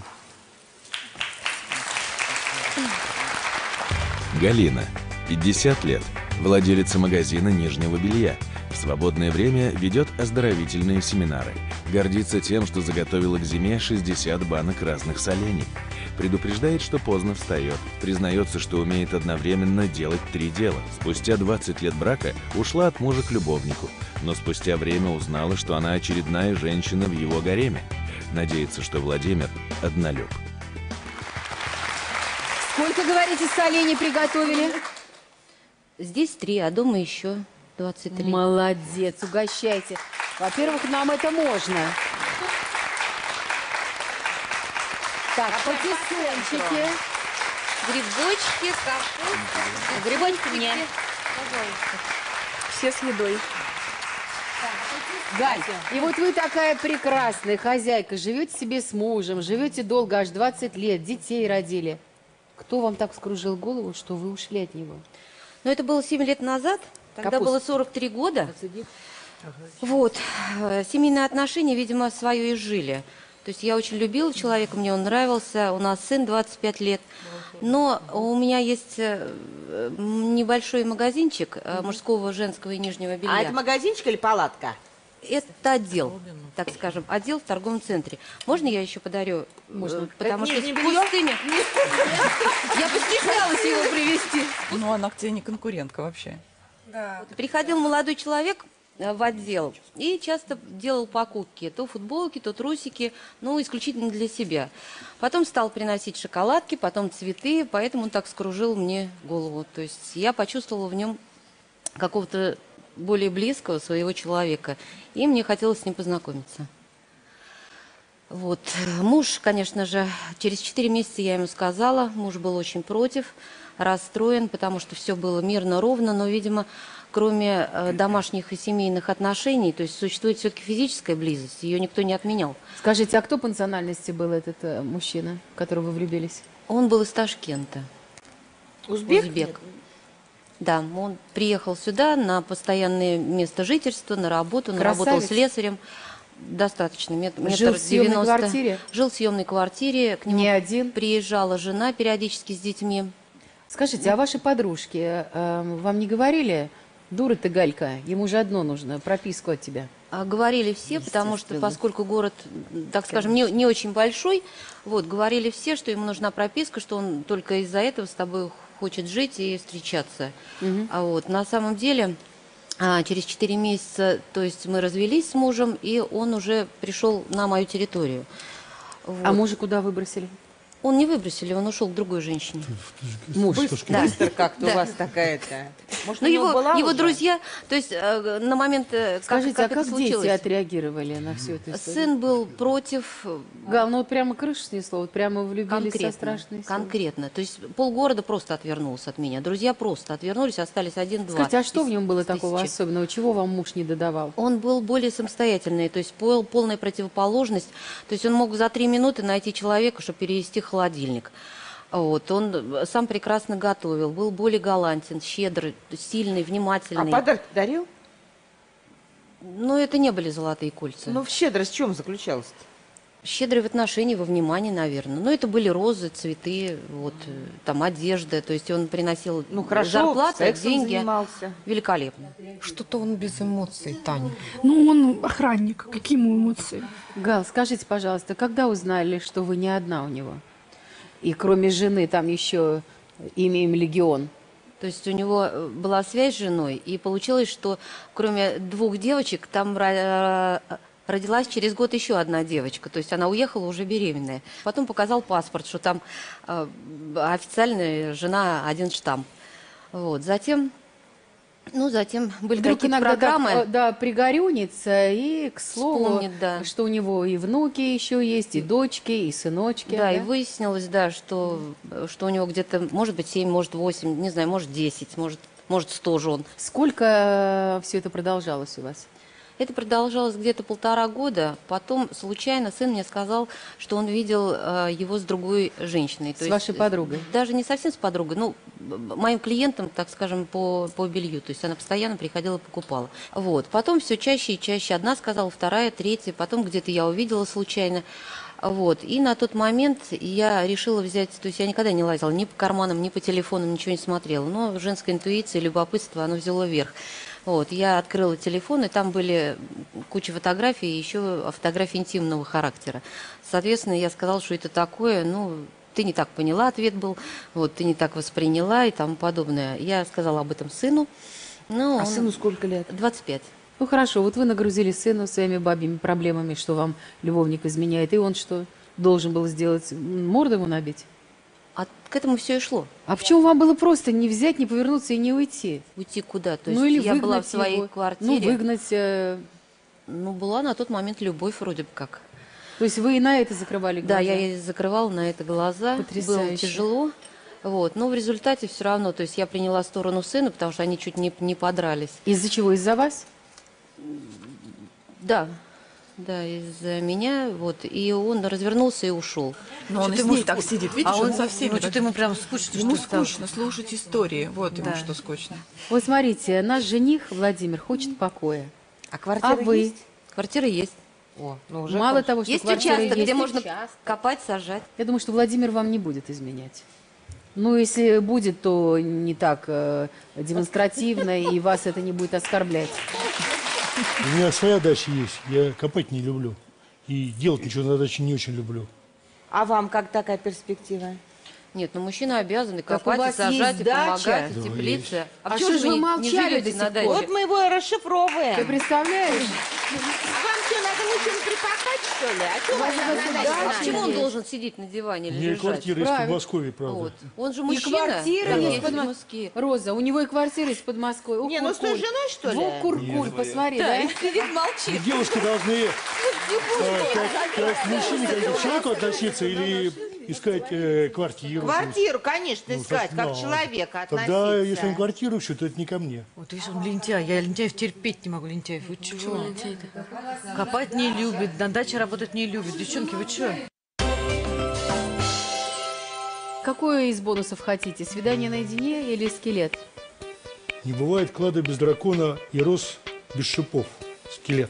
Галина, пятьдесят лет, владелица магазина нижнего белья. В свободное время ведет оздоровительные семинары. Гордится тем, что заготовила к зиме шестьдесят банок разных солений. Предупреждает, что поздно встает. Признается, что умеет одновременно делать три дела. Спустя двадцать лет брака ушла от мужа к любовнику. Но спустя время узнала, что она очередная женщина в его гареме. Надеется, что Владимир однолюб. Сколько, говорите, солений приготовили? Здесь три, а дома еще двадцать три. Молодец, угощайте. Во-первых, нам это можно. Так, патиссончики. Грибочки, капуста. Грибочки мне. Пожалуйста. Все с едой. Галь, и вот вы такая прекрасная хозяйка, живете себе с мужем, живете долго, аж двадцать лет, детей родили. Кто вам так вскружил голову, что вы ушли от него? Ну, это было семь лет назад, тогда Капуста. было сорок три года. Вот, семейные отношения, видимо, свое и жили. То есть я очень любила человека, мне он нравился, у нас сын двадцать пять лет. Но у меня есть небольшой магазинчик мужского, женского и нижнего белья. А это магазинчик или палатка? Это отдел, так скажем, отдел в торговом центре. Можно я еще подарю? Можно. Потому Это что с нижнее белье? пустыми... Я постеснялась его привезти. Ну, она к тебе не конкурентка вообще. Приходил молодой человек в отдел и часто делал покупки. То футболки, то трусики, ну, исключительно для себя. Потом стал приносить шоколадки, потом цветы, поэтому он так скружил мне голову. То есть я почувствовала в нем какого-то более близкого своего человека, и мне хотелось с ним познакомиться. Вот. Муж, конечно же, через четыре месяца я ему сказала, муж был очень против, расстроен, потому что все было мирно, ровно, но, видимо, кроме э, домашних и семейных отношений, то есть существует все-таки физическая близость, ее никто не отменял. Скажите, а кто по национальности был этот э, мужчина, в которого вы влюбились? Он был из Ташкента. Узбек? Узбек. Да, он приехал сюда на постоянное место жительства, на работу, он работал слесарем. Достаточно. Метр, Жил в съемной квартире? Жил в съемной квартире. К нему Не один? приезжала жена периодически с детьми. Скажите, а ваши подружки э, вам не говорили, дура ты, Галька, ему же одно нужно, прописку от тебя? А, говорили все, потому что, поскольку город, так скажем, не, не очень большой, вот, говорили все, что ему нужна прописка, что он только из-за этого с тобой хочет жить и встречаться. Угу. А вот, на самом деле, а, через четыре месяца, то есть мы развелись с мужем, и он уже пришел на мою территорию. Вот. А мужа куда выбросили? Он не выбросили, он ушел к другой женщине. Муж. Быстро, Да. быстро как-то Да. у вас такая-то. Может, Ну, у него его, была его уже? друзья, то есть э, на момент, э, Скажите, как, как а это как дети случилось, отреагировали на всю эту историю? сын был против. Гал, ну вот прямо крышу снесло, вот прямо влюбились Конкретно, со страшной силой. конкретно. То есть полгорода просто отвернулся от меня. Друзья просто отвернулись, остались один-два. Скажите, а что из- в нем было из такого тысячи. особенного? Чего вам муж не додавал? Он был более самостоятельный, то есть пол, полная противоположность. То есть он мог за три минуты найти человека, чтобы перевести холодильник. Вот, он сам прекрасно готовил, был более галантен, щедрый, сильный, А внимательный. подарок дарил? Но это не были золотые кольца. Ну, в щедрость в чем заключалась-то? Щедрый в отношении, во внимании, наверное. Но это были розы, цветы, вот, э, там одежда. То есть он приносил Ну, хорошо, зарплату, сексом деньги. занимался. Великолепно. Что-то он без эмоций, Таня. Ну, он охранник, какие ему эмоции? Гал, скажите, пожалуйста, когда узнали, что вы не одна у него? И кроме жены там еще имя им легион? То есть у него была связь с женой, и получилось, что кроме двух девочек там родилась через год еще одна девочка. То есть она уехала уже беременная. Потом показал паспорт, что там э, официальная жена один штамп. Вот. Затем, ну, затем были Вдруг какие-то иногда программы. Так, да, пригорюнится, и, к слову, Вспомнит, да. что у него и внуки еще есть, и дочки, и сыночки. Да, да, и выяснилось, да, что, что у него где-то, может быть, семь, может, восемь, не знаю, может, десять, может, может сто жен. Сколько все это продолжалось у вас? Это продолжалось где-то полтора года. Потом случайно сын мне сказал, что он видел э, его с другой женщиной. С то вашей есть, подругой? Даже не совсем с подругой, ну, моим клиентом, так скажем, по, по белью. То есть она постоянно приходила, покупала. Вот. Потом все чаще и чаще. Одна сказала, вторая, третья. Потом где-то я увидела случайно. Вот. И на тот момент я решила взять, то есть я никогда не лазила ни по карманам, ни по телефонам, ничего не смотрела. Но женская интуиция, любопытство, оно взяло верх. Вот, я открыла телефон, и там были куча фотографий, и еще фотографии интимного характера. Соответственно, я сказала, что это такое, ну, ты не так поняла, ответ был, вот, ты не так восприняла и тому подобное. Я сказала об этом сыну. Ну, а он... сыну сколько лет? двадцать пять. Ну хорошо, вот вы нагрузили сына своими бабьими проблемами, что вам любовник изменяет, и он что, должен был сделать? Морду ему набить? А к этому все и шло. А почему вам было просто не взять, не повернуться и не уйти? Уйти куда? То есть ну или я была в своей его, квартире. Ну выгнать. Э... Ну была на тот момент любовь вроде бы как. То есть вы и на это закрывали глаза? Да, я и закрывала на это глаза. Потрясающе. Было тяжело. Вот. Но в результате все равно, то есть я приняла сторону сына, потому что они чуть не, не подрались. Из-за чего? Из-за вас? Да. Да, из-за меня, вот, и он развернулся и ушел. Но он и с ней так сидит, видишь, а он он со всеми. Ну, что-то ему прям скучно. Ему что-то скучно слушать истории, вот Да. ему что скучно. Вот смотрите, наш жених Владимир хочет покоя. А квартира а вы? есть? Квартира есть. О, ну уже Мало того, что есть квартира участок, есть, где можно участок. копать, сажать. Я думаю, что Владимир вам не будет изменять. Ну, если будет, то не так э, демонстративно, и вас это не будет оскорблять. У меня своя дача есть, я копать не люблю. И делать ничего на даче не очень люблю. А вам как такая перспектива? Нет, ну мужчины обязаны Так копать у и вас сажать, есть и дача? помогать, Да, и теплиться. есть. А, А почему что же же вы вы не молчали живете до на сих даче? пор? Вот мы его расшифровываем. Ты представляешь? А вам что, надо мужчину припахать, что ли? А что У вас вам просто надо дача А знать? почему он есть. должен сидеть на диване У или меня и лежать? квартира из Правильно. Подмосковья, правда. Вот. Он же И мужчина. квартира да, есть есть под Мос- мужские. Роза, у него и квартира из Подмосковья. Не, ну с той женой, что ли? Во, куркуль, посмотри, да? Сидит, молчит. Девушки должны э, как, как к мужчине, как к человеку относиться или искать э, квартиру. Квартиру, конечно, Ну, искать, как ну, человека относиться. Тогда, если он квартиру ищет, то это не ко мне. Вот видишь, он лентяй. Я лентяев терпеть не могу, лентяев. Вы чего? Копать не любит, на даче работать не любит. Девчонки, вы что? Какое из бонусов хотите? Свидание наедине или скелет? Не бывает клада без дракона и роз без шипов. Скелет.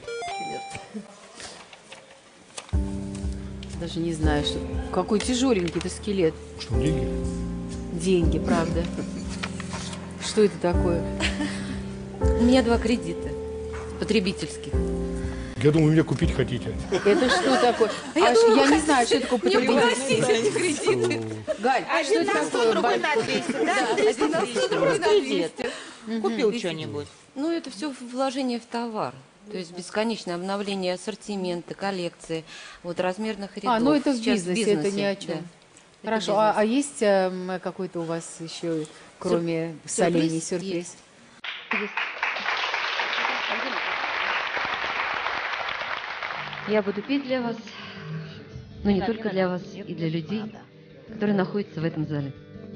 Даже не знаю, что... Какой тяжеленький-то скелет. Что, деньги? Деньги, правда. Что это такое? У меня два кредита потребительских. Я думаю, меня купить хотите. Это что такое? А я, я не знаю, что такое потребительский. кредиты. Галь, что Один это на сто, такое? другой Баль? на двести, да? Один на сто, другой на двести. Купил что-нибудь. Ну, это все вложение в товар. То есть бесконечное обновление ассортимента, коллекции, вот размерных рядов. А, ну это в Сейчас бизнесе, это ни о да. чем. Это Хорошо, а, бизнес. а есть эм, какой-то у вас еще, кроме Сюр- солений, сюрприз? сюрприз? Есть. Есть. Я буду петь для вас, но не только для вас, и для людей, которые находятся в этом зале.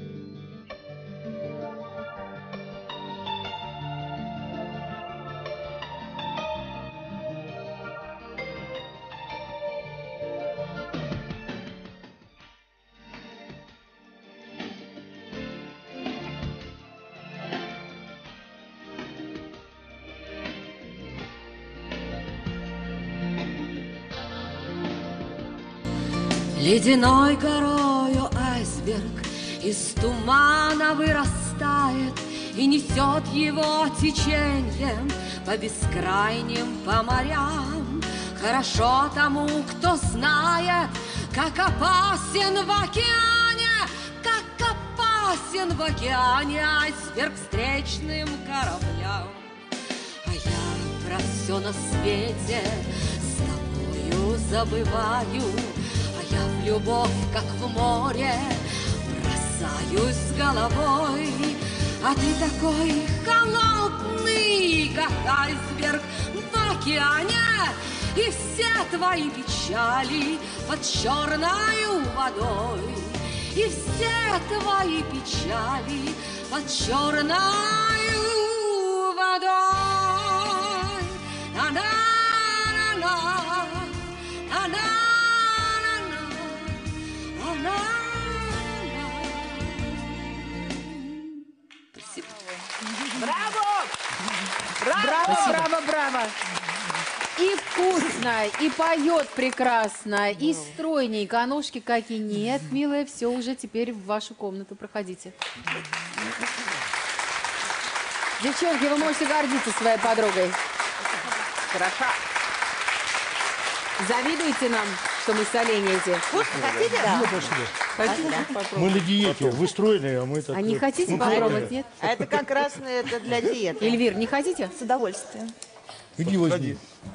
Ледяной горою айсберг из тумана вырастает и несет его течением по бескрайним по морям. Хорошо тому, кто знает, как опасен в океане, как опасен в океане айсберг встречным кораблям. А я про все на свете с тобою забываю, а я в любовь, как в море, бросаюсь с головой. А ты такой холодный, как айсберг в океане, и все твои печали под черною водой, и все твои печали под черною водой. На-на-на-на, на-на-на-на, на-на. Спасибо. Браво! Браво, браво, браво! И вкусно, и поет прекрасно, и стройненько. А ножки какие? Нет, милая, все уже теперь в вашу комнату. Проходите. Девчонки, вы можете гордиться своей подругой. Хорошо. Завидуете нам, что мы соленья эти? Вкусно хотите? Да. Хотите? Мы на диете, вы стройные, а мы так... А не вот, хотите ну, попробовать, крепкие. нет? А это как раз это для диеты. Эльвир, не хотите? С удовольствием. Иди возьми.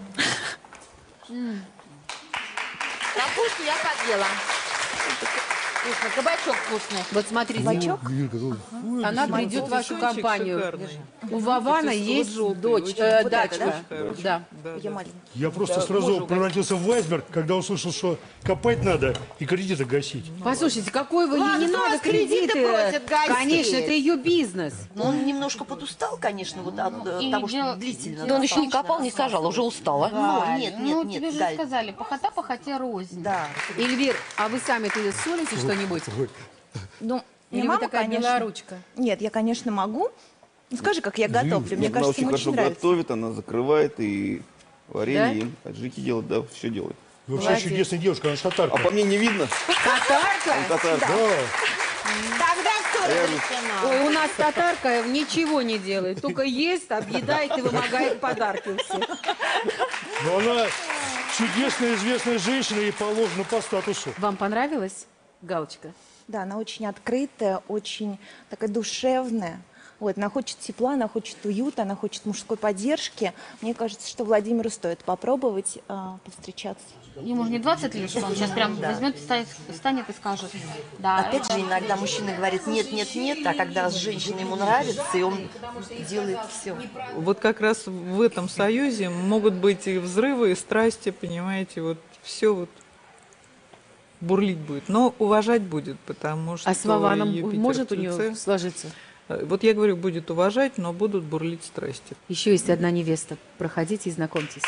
Капусту я подъела. Вкусно. Кабачок вкусный. Вот смотрите. Кабачок? Она придет в вашу Кабачончик компанию. шикарный. У Вована Вот есть желтый, дочь, очень э, Вот это, дачка. Да. Я маленький. Я просто Да, сразу можно превратился в айсберг, когда услышал, что копать надо и кредиты гасить. Послушайте, какой вы, Ладно, не кто надо вас кредиты кредиты. просит гасить? Конечно, это ее бизнес. Но он немножко подустал, конечно, вот от э, И того, что дел- длительно. Да Он еще не копал, не сажал, уже устала. Ну, нет, нет, Ну, нет, тебе же Галь. сказали, похота, похоте рознь. Да. Эльвир, а вы сами-то солите что-нибудь? Ну, Или мне вы мама, такая конечно... белоручка? Нет, я, конечно, могу. Ну, скажи, как я готовлю. Мне Нет, она кажется, очень ему хорошо очень нравится. готовит, она закрывает и варенье, Да? и аджики делает, да, все делает. Вы вообще Молодец. чудесная девушка, она ж татарка. А по мне не видно. Татарка? Он татарка. Да. Тогда все разрешено. Ой, у нас татарка ничего не делает, только ест, объедает и вымогает подарки у всех. Но она чудесная, известная женщина, и положена по статусу. Вам понравилась галочка? Да, она очень открытая, очень такая душевная. Вот, она хочет тепла, она хочет уюта, она хочет мужской поддержки. Мне кажется, что Владимиру стоит попробовать а, повстречаться. Ему же не двадцать лет, что он сейчас прям возьмет, станет, станет и скажет. Да, Опять же, иногда мужчина говорит нет, нет, нет, а когда женщина ему нравится, и он делает все. Вот как раз в этом союзе могут быть и взрывы, и страсти, понимаете, вот все вот бурлить будет. Но уважать будет, потому что А с Вованом Юпитер может в у нее Тельце. сложиться? Вот я говорю, будет уважать, но будут бурлить страсти. Еще есть одна невеста. Проходите и знакомьтесь.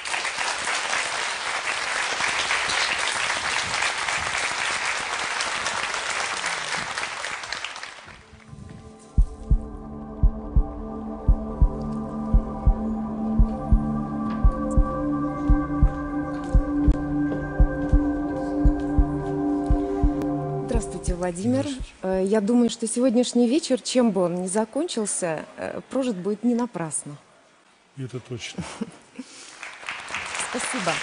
Здравствуйте, Владимир. Э, Я думаю, что сегодняшний вечер, чем бы он ни закончился, э, прожит будет не напрасно. Это точно. Спасибо.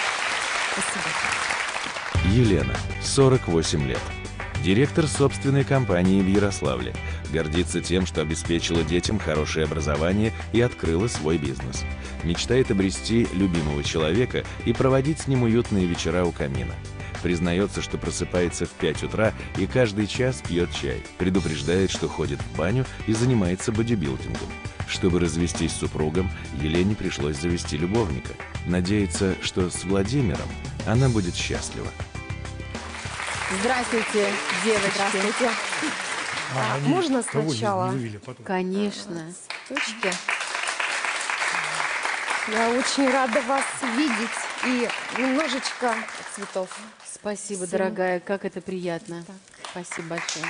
Спасибо. Елена, сорок восемь лет. Директор собственной компании в Ярославле. Гордится тем, что обеспечила детям хорошее образование и открыла свой бизнес. Мечтает обрести любимого человека и проводить с ним уютные вечера у камина. Признается, что просыпается в пять утра и каждый час пьет чай. Предупреждает, что ходит в баню и занимается бодибилдингом. Чтобы развестись с супругом, Елене пришлось завести любовника. Надеется, что с Владимиром она будет счастлива. Здравствуйте, девочки. Здравствуйте. А, А, они можно кого не сначала? вывели потом? Конечно. Точки. Я очень рада вас видеть и немножечко цветов. Спасибо, Всем. дорогая, как это приятно. Спасибо большое.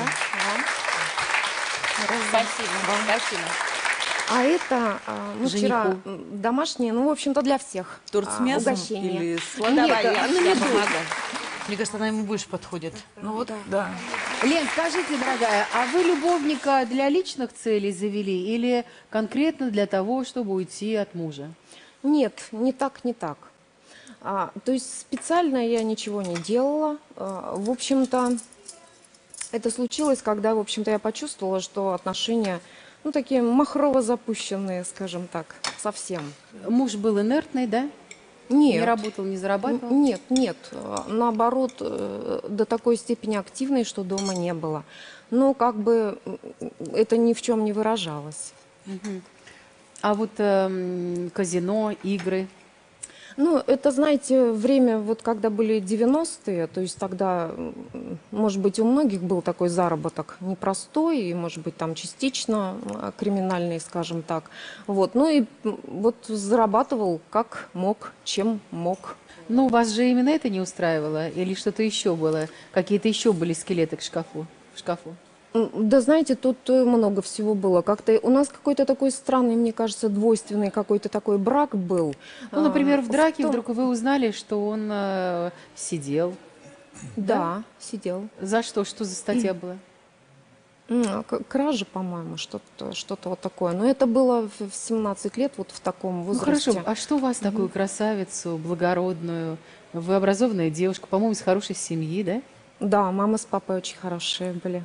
Спасибо. Спасибо. А это а, ну, Жениху. вчера м, домашние, ну, в общем-то, для всех. Торт с а, мясом угощение. или с Нет, Давай, а, я на тебе меду. помогаю. Мне кажется, она ему больше подходит. Ну вот, да. Лен, скажите, дорогая, а вы любовника для личных целей завели или конкретно для того, чтобы уйти от мужа? Нет, не так, не так. А, то есть специально я ничего не делала. А, в общем-то, Это случилось, когда, в общем-то, я почувствовала, что отношения, ну, такие махрово запущенные, скажем так, совсем. Муж был инертный, да? Нет. Не работал, не зарабатывал? Н- Нет, нет. Наоборот, э, до такой степени активной, что дома не было. Но как бы м, это ни в чем не выражалось. Мгм. А вот эм, казино, игры? Ну, это, знаете, время, вот когда были девяностые, то есть тогда, м, может быть, у многих был такой заработок непростой, и, может быть, там частично а, криминальный, скажем так. Вот. Ну и м, вот зарабатывал как мог, чем мог. Ну, вас же именно это не устраивало? Или что-то еще было? Какие-то еще были скелеты к шкафу, в шкафу? М, Да, знаете, тут э, много всего было. Как-то у нас какой-то такой странный, мне кажется, двойственный какой-то такой брак был. Ну, например, А, в драке том- вдруг вы узнали, что он э, сидел. Да, сидел. За что? Что за статья была? М, а к- Кража, по-моему, что-то что-то вот такое. Но это было в в семнадцать лет, вот в таком Ну, возрасте. хорошо, а что вас, такую красавицу, благородную, вы образованная девушка, по-моему, из хорошей семьи, да? Да, мама с папой очень хорошие были.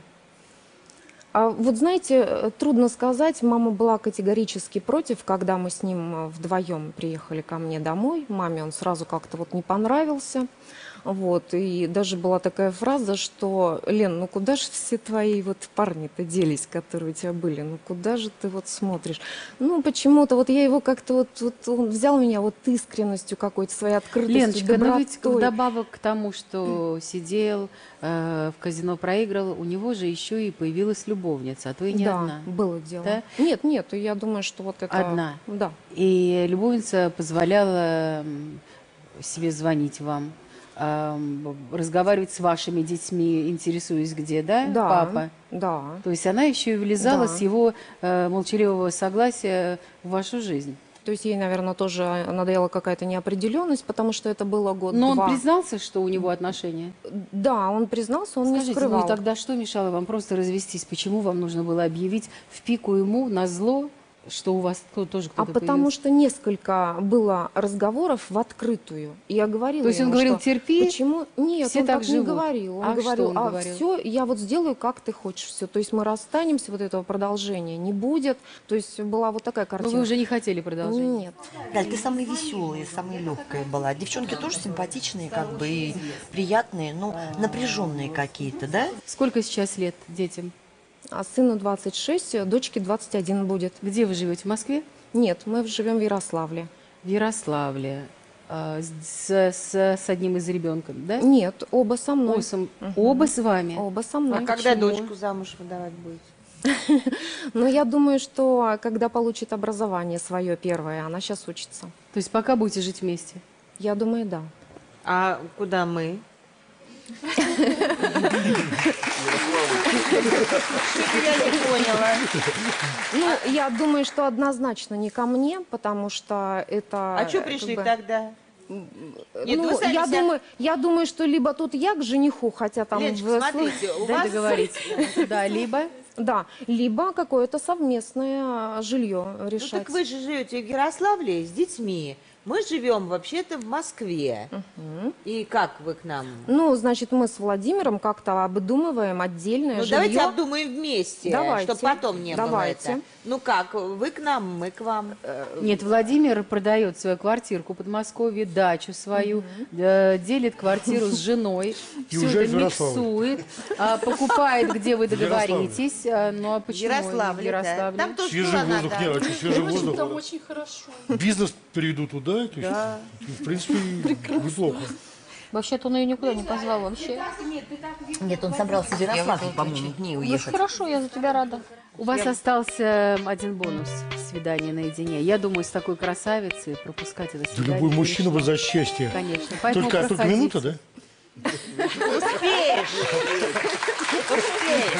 А вот знаете, э, трудно сказать, мама была категорически против, когда мы с ним э, вдвоем приехали ко мне домой. Маме он сразу как-то вот не понравился. Вот, и даже была такая фраза, что: Лен, ну куда же все твои вот парни-то делись, которые у тебя были? Ну куда же ты вот смотришь? Ну почему-то вот я его как-то вот, вот он взял меня вот искренностью какой-то, своей открытостью, Леночка, ну ведь добротой. вдобавок к тому, что сидел, э, в казино проиграл, у него же еще и появилась любовница, а то и не Да, одна. было дело. Да? Нет, нет, я думаю, что вот это... Одна. Да. И любовница позволяла м, себе звонить вам, ам, разговаривать с вашими детьми, интересуясь где, да, Да, папа? да. То есть она еще и влезала Да. с его э, молчаливого согласия в вашу жизнь. То есть ей, наверное, тоже надоела какая-то неопределенность, потому что это было год-два. Но он признался, что у него отношения? Да, он признался, он не Скажите, скрывал. ну и тогда что мешало вам просто развестись? Почему вам нужно было объявить в пику ему на зло, что у вас кто- тоже А кто-то потому появился? что несколько было разговоров в открытую. И я говорила То есть он ему, говорил, что терпи, почему? Нет, все он так так, не живут. говорил. Он А что говорил, он а говорил? все, я вот сделаю, как ты хочешь. Все. То есть мы расстанемся, вот этого продолжения не будет. То есть была вот такая Но картина. вы уже не хотели продолжения? Нет. Галь, ты самая веселая, самая легкая была. Девчонки тоже симпатичные, как бы, и приятные, но напряженные какие-то, да? Сколько сейчас лет детям? А сыну двадцать шесть, дочке двадцать один будет. Где вы живете? В Москве? Нет, мы живем в Ярославле. В Ярославле. А, с, с, с одним из ребенком, да? Нет, оба со мной. О, сам- Оба с вами? Оба со мной. А когда Почему? дочку замуж выдавать будете? Ну, я думаю, что когда получит образование свое первое, она сейчас учится. То есть пока будете жить вместе? Я думаю, да. А куда мы? Я не поняла. Ну, я думаю, что однозначно не ко мне, потому что это... А что как пришли бы, тогда? Нет, ну, вы сами я, себя- думаю, я думаю, что либо тут я к жениху, хотя там... Леночка, в- смотрите, у Дай вас... договорить. Да, либо... Да, либо какое-то совместное жилье Ну решать. так вы же живете в Ярославле с детьми. Мы живем вообще-то в Москве. И как вы к нам? Ну, значит, мы с Владимиром как-то обдумываем отдельное Ну жилье. давайте обдумаем вместе, Давайте. чтобы потом не Давайте. было это. Ну как, вы к нам, мы к вам. Нет, Владимир продает свою квартирку в Подмосковье, дачу свою, э, делит квартиру с женой, И все уезжает это в Ярославль. миксует, а, покупает, где вы договоритесь. а, Ну а почему не в Ярославле, да. Ярославле? Там тоже Свежий тура воздух, надо. не, а что, свежий воздух. Там очень хорошо. Бизнес переведу туда, то есть, Да. в принципе, неплохо. Вообще-то он ее никуда не позвал вообще. Нет, он собрался в Ярославль, по-моему, к ней Ну уехать. хорошо, я за тебя рада. У вас остался один бонус – свидание наедине. Я думаю, с такой красавицей пропускать это Да свидание любой мужчина бы грешно. за счастье. Конечно. Поэтому Только, только проходите. минута, да? Успеешь. Успеешь.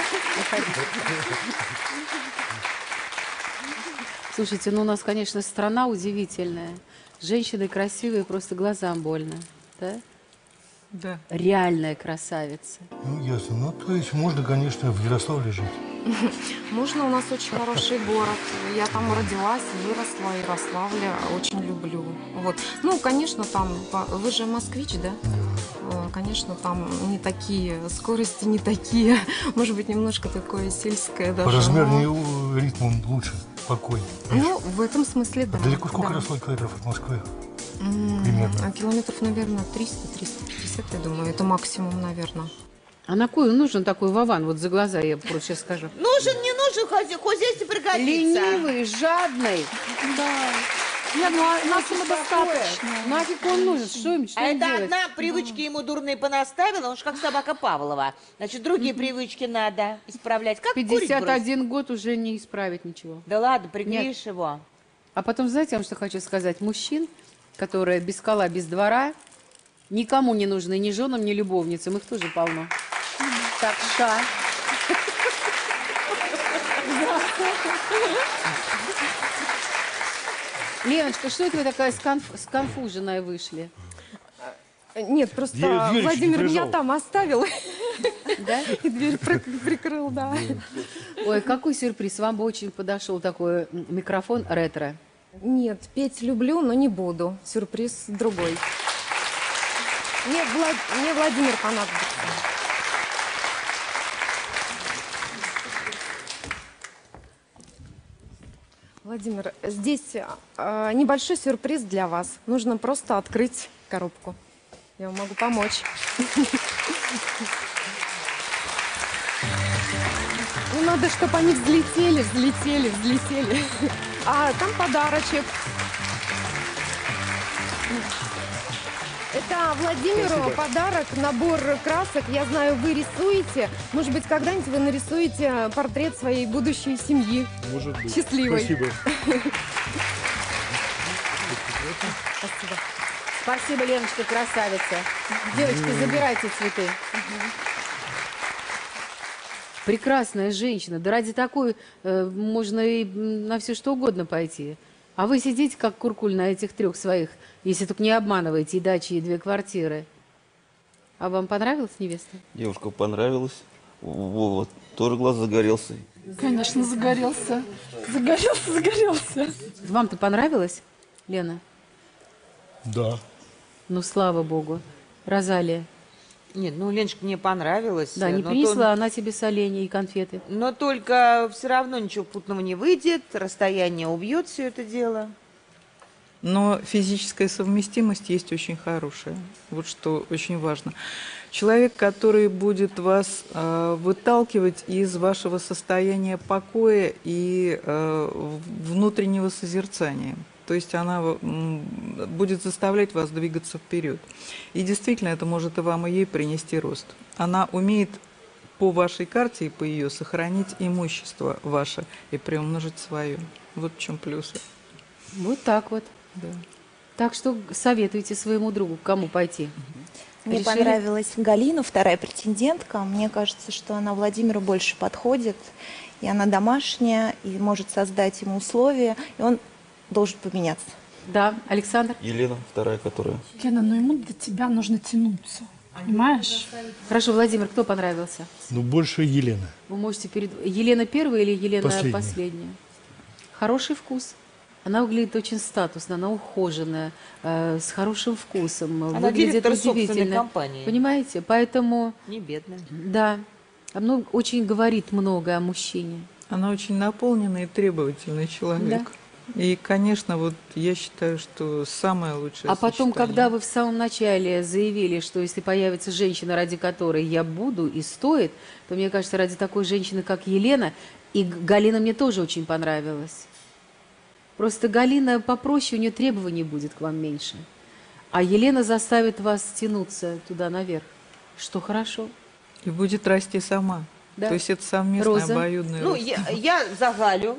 Слушайте, ну у нас, конечно, страна удивительная. Женщины красивые, просто глазам больно. Да? Да. Реальная красавица. Ну, ясно. Ну, то есть можно, конечно, в Ярославле жить. Можно, у нас очень хороший город. Я там родилась, выросла, Ярославля очень люблю. Вот. Ну, конечно, там, по- вы же москвич, да? э, конечно, там не такие скорости, не такие, может быть, немножко такое сельское даже. По размеру но- ритм он лучше, покой. Ну, в этом смысле, да. А далеко сколько да. росло километров от Москвы? М, Примерно. а Километров, наверное, триста — триста пятьдесят, я думаю, это максимум, наверное. А на кой нужен такой Вован? Вот за глаза я просто сейчас скажу. Нужен, не нужен, хозя- хозяйстве пригодится. Ленивый, жадный. Да. Нет, ну а нас ему достаточно. Нафиг он нужен? Что им, что А им это делать? одна привычки ему дурные понаставила, он же как собака Павлова. Значит, другие привычки надо исправлять. Как курить пятьдесят бросить? один год уже не исправить ничего. Да ладно, пригришь Нет. его. А потом, знаете, я вам что хочу сказать? Мужчин, которые без кола, без двора, никому не нужны, ни женам, ни любовницам, их тоже полно. Так, ша. Леночка, что это вы такая сконф- сконфуженная вышли? Нет, просто Дверь- дверь еще не Владимир меня прижал. там оставил. Да? И дверь прик- прикрыл, да. Ой, какой сюрприз. Вам бы очень подошел такой м, микрофон ретро. Нет, петь люблю, но не буду. Сюрприз другой. Мне, Влад- мне Владимир понадобится. Владимир, здесь э, небольшой сюрприз для вас. Нужно просто открыть коробку. Я вам могу помочь. Ну, надо, чтобы они взлетели, взлетели, взлетели. А там подарочек. Это Владимиру Спасибо. подарок, набор красок. Я знаю, вы рисуете. Может быть, когда-нибудь вы нарисуете портрет своей будущей семьи. Может быть. Счастливой. Спасибо. Спасибо. Спасибо, Леночка, красавица. Девочки, забирайте цветы. Прекрасная женщина. Да ради такой э, можно и м, на все что угодно пойти. А вы сидите, как куркуль, на этих трех своих, если только не обманываете, и дачи, и две квартиры. А вам понравилась невеста? Девушка понравилась. Вова тоже глаз загорелся. Конечно, загорелся. Загорелся, загорелся. Вам-то понравилось, Лена? Да. Ну, слава богу. Розалия. Нет, ну Леночка мне понравилась. Да, не но принесла то- она тебе соленья и конфеты. Но только все равно ничего путного не выйдет, расстояние убьет все это дело. Но физическая совместимость есть очень хорошая. Вот что очень важно. Человек, который будет вас э, выталкивать из вашего состояния покоя и э, в- внутреннего созерцания. То есть она м, будет заставлять вас двигаться вперед. И действительно, это может и вам, и ей принести рост. Она умеет по вашей карте и по ее сохранить имущество ваше и приумножить свое. Вот в чем плюсы. Вот так вот. Да. Так что советуйте своему другу, к кому пойти. Мне Решили? понравилась Галина, вторая претендентка. Мне кажется, что она Владимиру больше подходит. И она домашняя, и может создать ему условия, и он должен поменяться. Да, Александр? Елена, вторая, которая... Лена, ну ему до тебя нужно тянуться. Понимаешь? Хорошо, Владимир, кто понравился? Ну, больше Елена. Вы можете перед... Елена первая или Елена Последняя. последняя? Хороший вкус. Она выглядит очень статусно, она ухоженная, э, с хорошим вкусом. Она выглядит директор собственной удивительно. компании. Понимаете? Поэтому... Не бедная. Да. Она очень говорит много о мужчине. Она очень наполненный и требовательный человек. И, конечно, вот я считаю, что самое лучшее А потом, сочетание. когда вы в самом начале заявили, что если появится женщина, ради которой я буду и стоит, то, мне кажется, ради такой женщины, как Елена, и Г- Галина мне тоже очень понравилась. Просто Галина попроще, у нее требований будет к вам меньше. А Елена заставит вас тянуться туда наверх, что хорошо. И будет расти сама. Да. То есть это совместный Роза? обоюдный Ну, рост. я, я за Галю.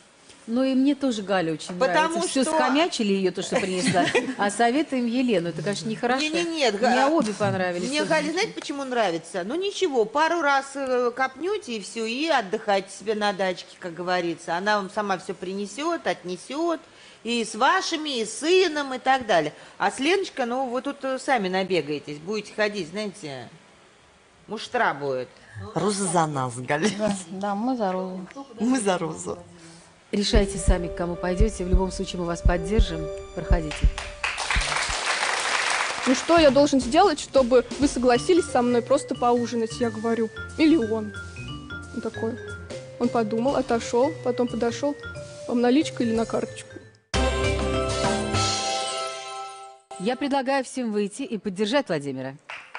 Ну и мне тоже Галя очень Потому нравится. Все что- схомячили ее, то, что принесла, а советуем Елену. Это, конечно, нехорошо. Не, не, нет, Мне обе понравились. Мне Галя, знаете, почему нравится? Ну ничего, пару раз э, копнете и все, и отдыхайте себе на дачке, как говорится. Она вам сама все принесет, отнесет. И с вашими, и с сыном, и так далее. А с Леночкой, ну, вы тут э, сами набегаетесь, будете ходить, знаете, муштра будет. Роза за нас, Галя. Да, мы за Розу. Мы за Розу. Решайте сами, к кому пойдете. В любом случае мы вас поддержим. Проходите. Ну что я должен сделать, чтобы вы согласились со мной просто поужинать? Я говорю, миллион. Он такой. Он подумал, отошел, потом подошел. Вам наличка или на карточку? Я предлагаю всем выйти и поддержать Владимира.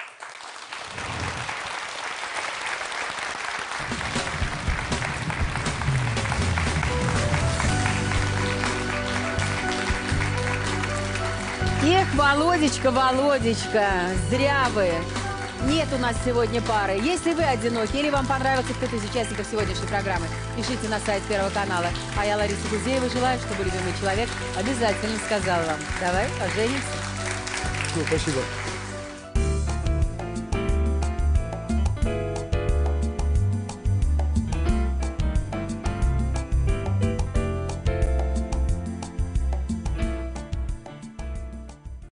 Эх, Володечка, Володечка, зря вы. Нет у нас сегодня пары. Если вы одиноки или вам понравился кто-то из участников сегодняшней программы, пишите на сайт Первого канала. А я, Лариса Гузеева, желаю, чтобы любимый человек обязательно сказал вам: давай поженимся. Все, спасибо.